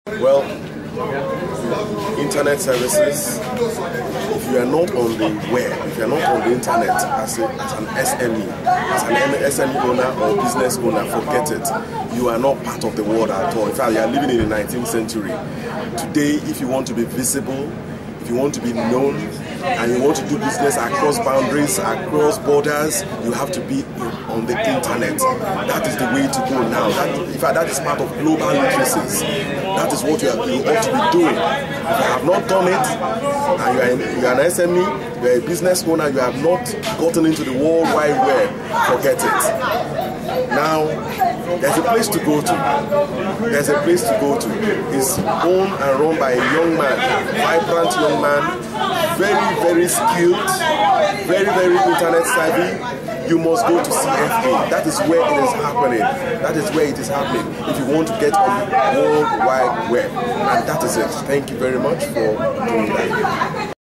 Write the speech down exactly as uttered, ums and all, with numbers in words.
Well, internet services, if you are not on the web, if you are not on the internet as, a, as an S M E, as an S M E owner or business owner, forget it. You are not part of the world at all. In fact, you are living in the nineteenth century. Today, if you want to be visible, if you want to be known, and you want to do business across boundaries, across borders, you have to be on the internet. That is the way to go now. That, in fact, that is part of global literacies. That is what you, are, you ought to be doing. If you have not done it, and you are, in, you are an S M E, you are a business owner, you have not gotten into the World Wide Web, forget it. Now, there's a place to go to. There's a place to go to. It's owned and run by a young man, vibrant young man, very, very skilled, very, very internet savvy. You must go to C F A. That is where it is happening. That is where it is happening if you want to get on the World Wide Web. And that is it. Thank you very much for doing that.